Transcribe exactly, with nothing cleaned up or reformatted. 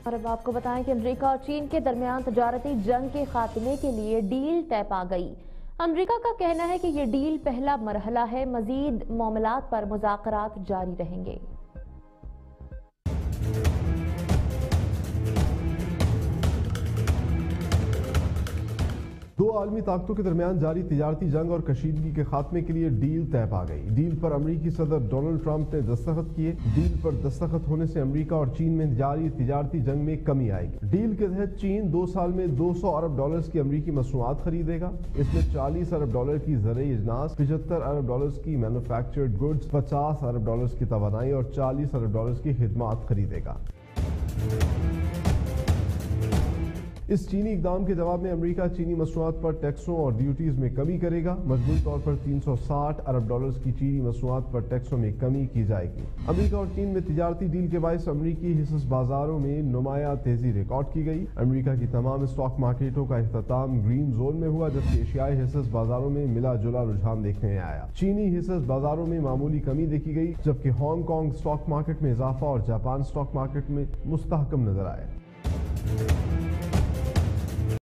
اور اب آپ کو بتائیں کہ امریکہ اور چین کے درمیان تجارتی جنگ کے خاتمے کے لیے ڈیل طے پا گئی۔ امریکہ کا کہنا ہے کہ یہ ڈیل پہلا مرحلہ ہے، مزید معاملات پر مذاکرات جاری رہیں گے۔ دو عالمی طاقتوں کے درمیان جاری تجارتی جنگ اور کشیدگی کے خاتمے کے لیے ڈیل طے پا گئی۔ ڈیل پر امریکی صدر ڈونلڈ ٹرمپ نے دستخط کیے۔ ڈیل پر دستخط ہونے سے امریکہ اور چین میں جاری تجارتی جنگ میں کمی آئے گی۔ ڈیل کے تحت چین دو سال میں دو سو ارب ڈالرز کی امریکی مصنوعات خریدے گا۔ اس میں چالیس ارب ڈالر کی زرعی اجناس، پچہتر ارب ڈالرز کی مینوفیکچرڈ گڈز، پچاس ارب ڈالرز کی توانائی اور چالیس ارب ڈالرز کی خدمات خریدے گا۔ اس چینی اقدام کے جواب میں امریکہ چینی مصنوعات پر ٹیکسوں اور ڈیوٹیز میں کمی کرے گا۔ مجموعی طور پر تین سو ساٹھ ارب ڈالرز کی چینی مصنوعات پر ٹیکسوں میں کمی کی جائے گی۔ امریکہ اور چین میں تجارتی ڈیل کے باعث امریکی حصص بازاروں میں نمایاں تیزی ریکارڈ کی گئی۔ امریکہ کی تمام اسٹاک مارکیٹوں کا اختتام گرین زون میں ہوا، جبکہ ایشیائی حصص بازاروں میں ملا جلا رجحان دیکھنے میں آیا۔ چینی حصص بازاروں میں معمولی کمی دیکھی گئی، جبکہ ہانگ کانگ اسٹاک مارکیٹ میں اضافہ اور جاپان اسٹاک مارکیٹ میں مستحکم نظر آئے۔